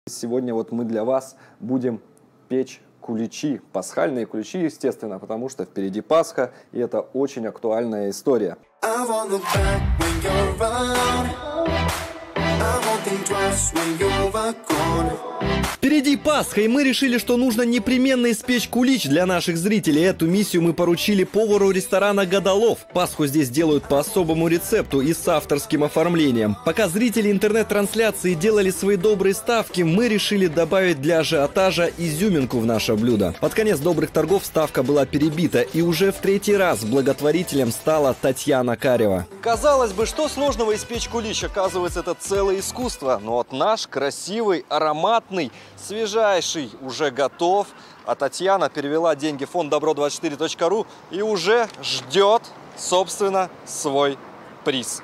Сегодня вот мы для вас будем печь куличи, пасхальные куличи, естественно, потому что впереди Пасха, и это очень актуальная история. Впереди Пасха, и мы решили, что нужно непременно испечь кулич для наших зрителей. Эту миссию мы поручили повару ресторана «Годолов». Пасху здесь делают по особому рецепту и с авторским оформлением. Пока зрители интернет-трансляции делали свои добрые ставки, мы решили добавить для ажиотажа изюминку в наше блюдо. Под конец добрых торгов ставка была перебита, и уже в третий раз благотворителем стала Татьяна Карева. Казалось бы, что сложного испечь кулич? Оказывается, это целое искусство. Но вот наш красивый, ароматный, свежайший уже готов. А Татьяна перевела деньги в фонд добро24.ру и уже ждет, собственно, свой приз.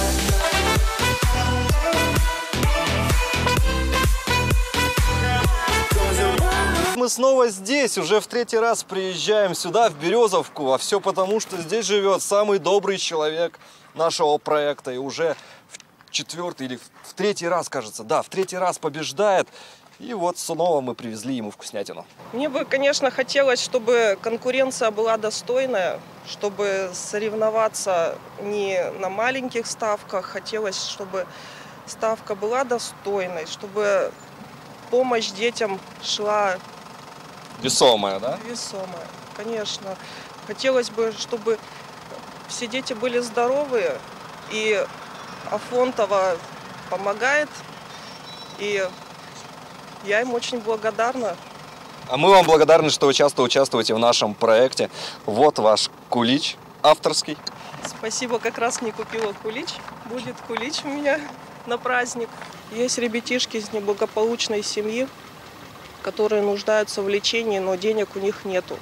Мы снова здесь, уже в третий раз приезжаем сюда, в Березовку. А все потому, что здесь живет самый добрый человек нашего проекта. И уже в четвертый или в третий раз, кажется, да, в третий раз побеждает. И вот снова мы привезли ему вкуснятину. Мне бы, конечно, хотелось, чтобы конкуренция была достойная, чтобы соревноваться не на маленьких ставках. Хотелось, чтобы ставка была достойной, чтобы помощь детям шла Весомая, да? весомая, конечно. Хотелось бы, чтобы все дети были здоровые, и Афонтова помогает, и я им очень благодарна. А мы вам благодарны, что вы часто участвуете в нашем проекте. Вот ваш кулич авторский. Спасибо, как раз не купила кулич. Будет кулич у меня на праздник. Есть ребятишки из неблагополучной семьи, которые нуждаются в лечении, но денег у них нету.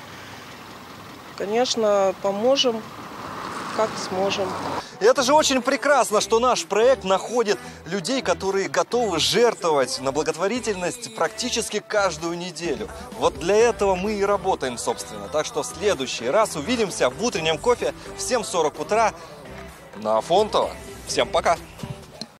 Конечно, поможем, как сможем. И это же очень прекрасно, что наш проект находит людей, которые готовы жертвовать на благотворительность практически каждую неделю. Вот для этого мы и работаем, собственно. Так что в следующий раз увидимся в утреннем кофе в 7:40 утра на Афонтово. Всем пока!